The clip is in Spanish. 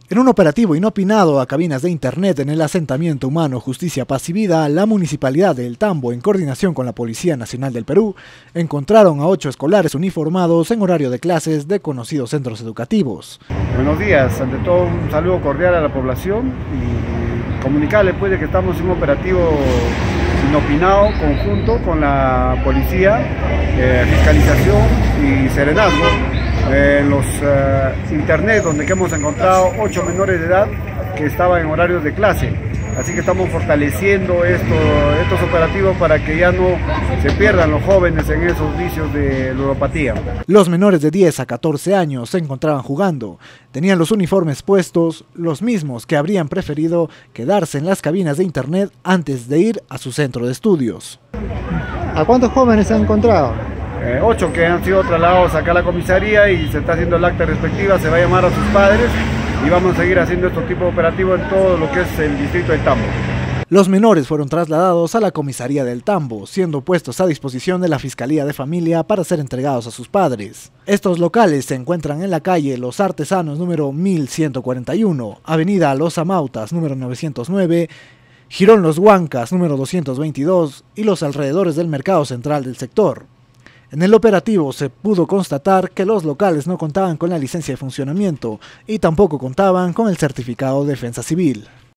En un operativo inopinado a cabinas de internet en el asentamiento humano Justicia, Paz y Vida, la Municipalidad de El Tambo, en coordinación con la Policía Nacional del Perú, encontraron a 8 escolares uniformados en horario de clases de conocidos centros educativos. Buenos días, ante todo un saludo cordial a la población y comunicarles pues de que estamos en un operativo inopinado conjunto con la policía, fiscalización y serenazgo en los internet donde hemos encontrado 8 menores de edad que estaban en horarios de clase. Así que estamos fortaleciendo estos operativos para que ya no se pierdan los jóvenes en esos vicios de ludopatía. Los menores de 10 a 14 años se encontraban jugando. Tenían los uniformes puestos, los mismos que habrían preferido quedarse en las cabinas de internet antes de ir a su centro de estudios. ¿A cuántos jóvenes se han encontrado? 8 que han sido trasladados acá a la comisaría y se está haciendo el acta respectiva, se va a llamar a sus padres y vamos a seguir haciendo estos tipos de operativos en todo lo que es el distrito del Tambo. Los menores fueron trasladados a la comisaría del Tambo, siendo puestos a disposición de la Fiscalía de Familia para ser entregados a sus padres. Estos locales se encuentran en la calle Los Artesanos número 1141, avenida Los Amautas número 909, Jirón Los Huancas número 222 y los alrededores del mercado central del sector. En el operativo se pudo constatar que los locales no contaban con la licencia de funcionamiento y tampoco contaban con el certificado de defensa civil.